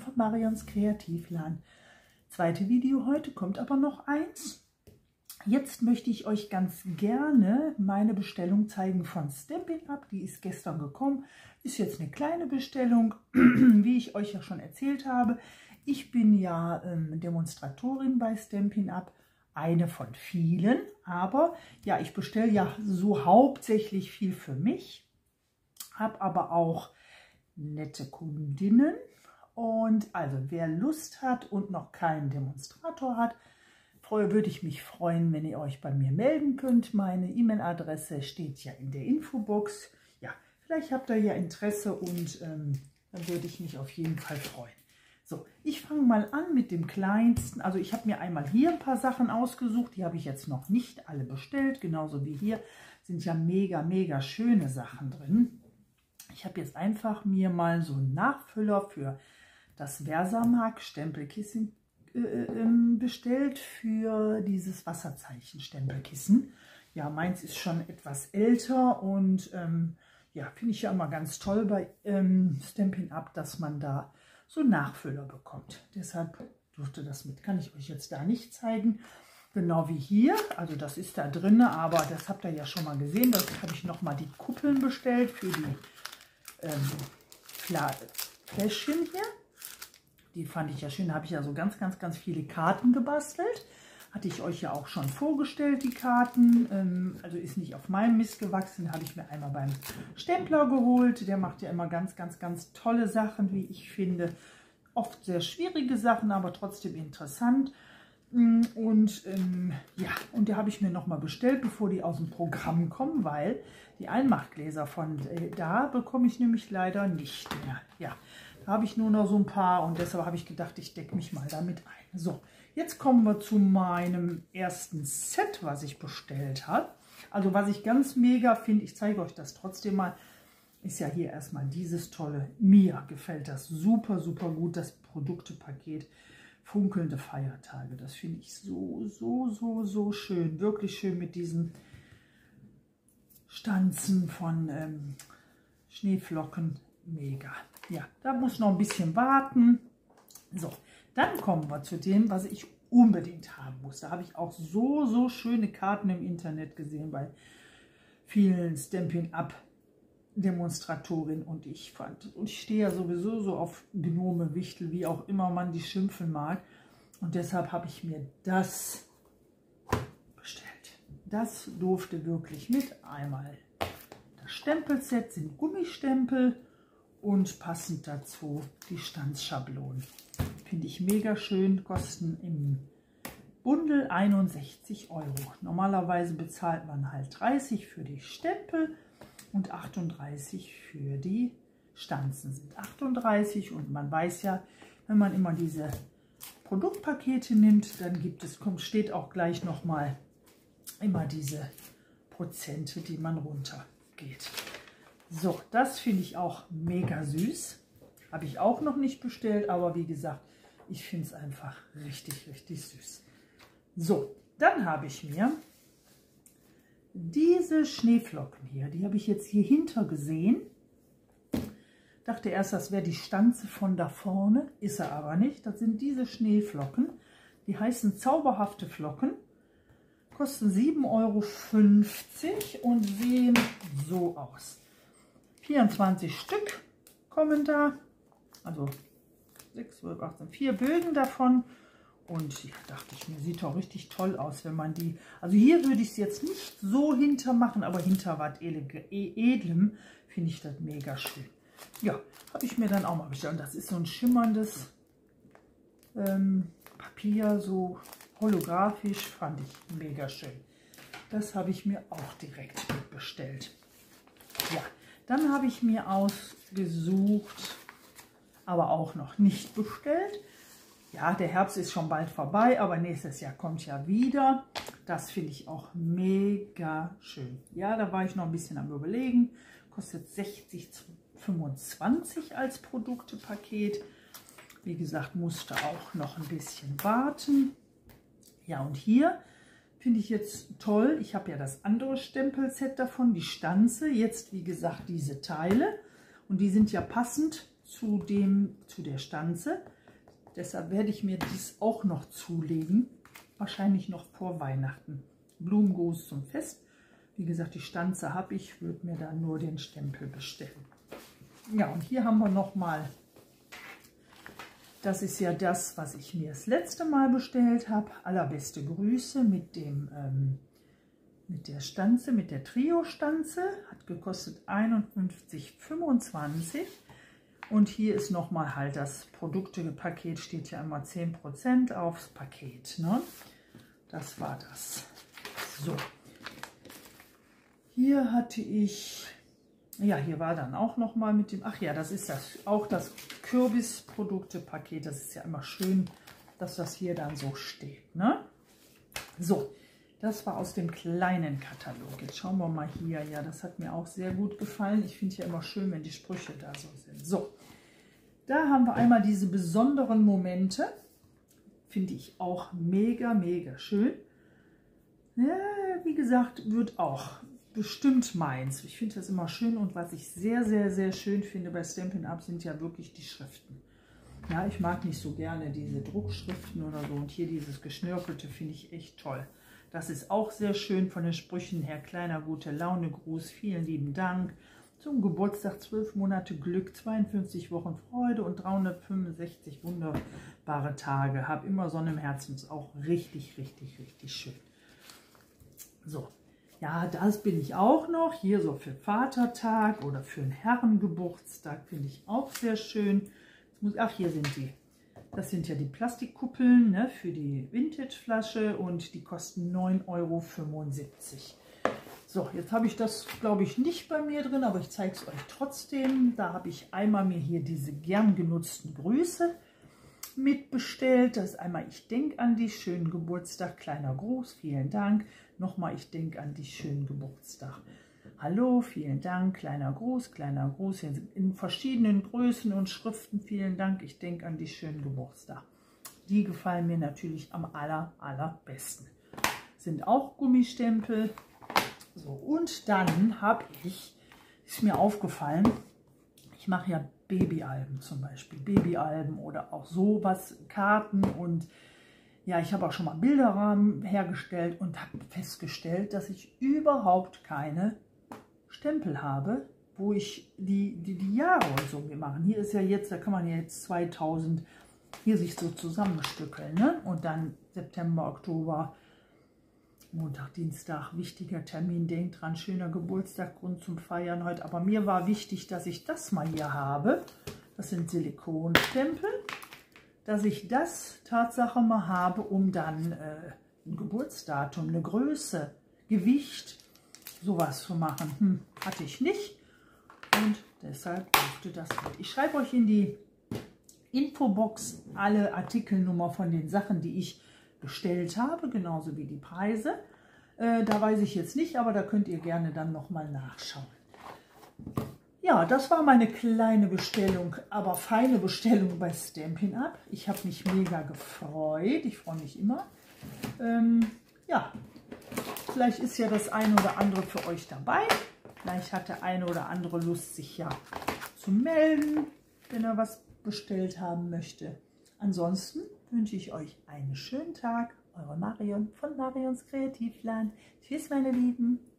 von Marions Kreativladen. Zweite Video heute, kommt aber noch eins. Jetzt möchte ich euch ganz gerne meine Bestellung zeigen von Stampin' Up. Die ist gestern gekommen. Ist jetzt eine kleine Bestellung, wie ich euch ja schon erzählt habe. Ich bin ja Demonstratorin bei Stampin' Up. Eine von vielen, aber ja, ich bestelle ja so hauptsächlich viel für mich. Habe aber auch nette Kundinnen. Und also wer Lust hat und noch keinen Demonstrator hat, würde ich mich freuen, wenn ihr euch bei mir melden könnt. Meine E-Mail-Adresse steht ja in der Infobox. Ja, vielleicht habt ihr ja Interesse und dann würde ich mich auf jeden Fall freuen. So, ich fange mal an mit dem kleinsten. Also ich habe mir einmal hier ein paar Sachen ausgesucht. Die habe ich jetzt noch nicht alle bestellt. Genauso wie hier sind ja mega, mega schöne Sachen drin. Ich habe jetzt einfach mir mal so einen Nachfüller für das Versamark Stempelkissen bestellt für dieses Wasserzeichen Stempelkissen. Ja, meins ist schon etwas älter und ja, finde ich ja immer ganz toll bei Stampin' Up, dass man da so Nachfüller bekommt. Deshalb durfte das mit. Kann ich euch jetzt da nicht zeigen. Genau wie hier. Also das ist da drin, aber das habt ihr ja schon mal gesehen. Das habe ich nochmal die Kuppeln bestellt für die Fläschchen hier. Die fand ich ja schön. Da habe ich ja so ganz, ganz, ganz viele Karten gebastelt. Hatte ich euch ja auch schon vorgestellt, die Karten. Also ist nicht auf meinem Mist gewachsen. Habe ich mir einmal beim Stempler geholt. Der macht ja immer ganz, ganz, ganz tolle Sachen, wie ich finde. Oft sehr schwierige Sachen, aber trotzdem interessant. Und ja, und die habe ich mir nochmal bestellt, bevor die aus dem Programm kommen, weil die Einmachgläser von da bekomme ich nämlich leider nicht mehr. Ja, da habe ich nur noch so ein paar und deshalb habe ich gedacht, ich decke mich mal damit ein. So, jetzt kommen wir zu meinem ersten Set, was ich bestellt habe. Also was ich ganz mega finde, ich zeige euch das trotzdem mal, ist ja hier erstmal dieses tolle. Mir gefällt das super, super gut, das Produktepaket. Funkelnde Feiertage, das finde ich so, so, so, so schön. Wirklich schön mit diesen Stanzen von Schneeflocken. Mega. Ja, da muss noch ein bisschen warten. So, dann kommen wir zu dem, was ich unbedingt haben muss. Da habe ich auch so, so schöne Karten im Internet gesehen bei vielen Stampin' Up Demonstratorin und ich stehe ja sowieso so auf Gnome, Wichtel, wie auch immer man die schimpfen mag. Und deshalb habe ich mir das bestellt. Das durfte wirklich mit. Einmal das Stempelset sind Gummistempel und passend dazu die Stanzschablonen. Finde ich mega schön, kosten im Bundel 61 €. Normalerweise bezahlt man halt 30 für die Stempel und 38 für die Stanzen. Sind 38 und man weiß ja, wenn man immer diese Produktpakete nimmt, dann steht auch gleich nochmal immer diese Prozente, die man runtergeht. So, das finde ich auch mega süß. Habe ich auch noch nicht bestellt, aber wie gesagt, ich finde es einfach richtig, richtig süß. So, dann habe ich mir diese Schneeflocken hier, die habe ich jetzt hier hinter gesehen. Dachte erst, das wäre die Stanze von da vorne, ist er aber nicht. Das sind diese Schneeflocken, die heißen zauberhafte Flocken, kosten 7,50 € und sehen so aus. 24 Stück kommen da, also 6, 12, 18, 4 Bögen davon. Und ja, dachte ich mir, sieht doch richtig toll aus, wenn man die... Also hier würde ich es jetzt nicht so hinter machen, aber hinter was Edlem finde ich das mega schön. Ja, habe ich mir dann auch mal bestellt. Und das ist so ein schimmerndes Papier, so holographisch, fand ich mega schön. Das habe ich mir auch direkt bestellt. Ja, dann habe ich mir ausgesucht, aber auch noch nicht bestellt. Ja, der Herbst ist schon bald vorbei, aber nächstes Jahr kommt ja wieder. Das finde ich auch mega schön. Ja, da war ich noch ein bisschen am Überlegen. Kostet 60,25 € als Produktepaket. Wie gesagt, musste auch noch ein bisschen warten. Ja, und hier finde ich jetzt toll. Ich habe ja das andere Stempelset davon, die Stanze. Jetzt, wie gesagt, diese Teile. Und die sind ja passend zu der Stanze. Deshalb werde ich mir dies auch noch zulegen. Wahrscheinlich noch vor Weihnachten. Blumengruß zum Fest. Wie gesagt, die Stanze habe ich, würde mir dann nur den Stempel bestellen. Ja, und hier haben wir nochmal, das ist ja das, was ich mir das letzte Mal bestellt habe. Allerbeste Grüße mit der Stanze, mit der Trio-Stanze. Hat gekostet 51,25 €. Und hier ist nochmal halt das Produktepaket, steht ja immer 10% aufs Paket. Ne? Das war das. So. Hier hatte ich, ja, hier war dann auch nochmal mit dem, ach ja, das ist auch das Kürbis-Produkte-Paket. Das ist ja immer schön, dass das hier dann so steht. Ne? So, das war aus dem kleinen Katalog. Jetzt schauen wir mal hier. Ja, das hat mir auch sehr gut gefallen. Ich finde ja immer schön, wenn die Sprüche da so sind. So, da haben wir einmal diese besonderen Momente. Finde ich auch mega, mega schön. Ja, wie gesagt, wird auch bestimmt meins. Ich finde das immer schön und was ich sehr, sehr, sehr schön finde bei Stampin' Up sind ja wirklich die Schriften. Ja, ich mag nicht so gerne diese Druckschriften oder so und hier dieses Geschnörkelte finde ich echt toll. Das ist auch sehr schön von den Sprüchen her. Kleiner gute Laune Gruß, vielen lieben Dank. Zum Geburtstag 12 Monate Glück, 52 Wochen Freude und 365 wunderbare Tage. Hab immer Sonne im Herzen, ist auch richtig, richtig, richtig schön. So, ja, das bin ich auch noch. Hier so für Vatertag oder für einen Herrengeburtstag finde ich auch sehr schön. Ach, hier sind die. Das sind ja die Plastikkuppeln, ne, für die Vintage-Flasche und die kosten 9,75 €. So, jetzt habe ich das, glaube ich, nicht bei mir drin, aber ich zeige es euch trotzdem. Da habe ich einmal mir hier diese gern genutzten Grüße mitbestellt. Das ist einmal, ich denke an dich, schönen Geburtstag, kleiner Gruß, vielen Dank. Nochmal, ich denke an dich, schönen Geburtstag. Hallo, vielen Dank, kleiner Gruß, in verschiedenen Größen und Schriften, vielen Dank, ich denke an dich, schönen Geburtstag. Die gefallen mir natürlich am allerbesten. Sind auch Gummistempel. So, und dann habe ich, ist mir aufgefallen, ich mache ja Babyalben zum Beispiel, Babyalben oder auch sowas, Karten und ja, ich habe auch schon mal Bilderrahmen hergestellt und habe festgestellt, dass ich überhaupt keine Stempel habe, wo ich die Jahre und so machen. Hier ist ja jetzt, da kann man ja jetzt 2000 hier sich so zusammenstückeln, ne? Und dann September, Oktober, Montag, Dienstag, wichtiger Termin, denkt dran, schöner Geburtstag, Grund zum Feiern heute. Aber mir war wichtig, dass ich das mal hier habe. Das sind Silikonstempel, dass ich das Tatsache mal habe, um dann ein Geburtsdatum, eine Größe, Gewicht, sowas zu machen. Hatte ich nicht und deshalb durfte das mit. Ich schreibe euch in die Infobox alle Artikelnummer von den Sachen, die ich bestellt habe, genauso wie die Preise. Da weiß ich jetzt nicht, aber da könnt ihr gerne dann nochmal nachschauen. Ja, das war meine kleine Bestellung, aber feine Bestellung bei Stampin' Up. Ich habe mich mega gefreut. Ich freue mich immer. Ja, vielleicht ist ja das eine oder andere für euch dabei. Vielleicht hat der eine oder andere Lust, sich ja zu melden, wenn er was bestellt haben möchte. Ansonsten wünsche ich euch einen schönen Tag. Eure Marion von Marions Kreativland. Tschüss, meine Lieben.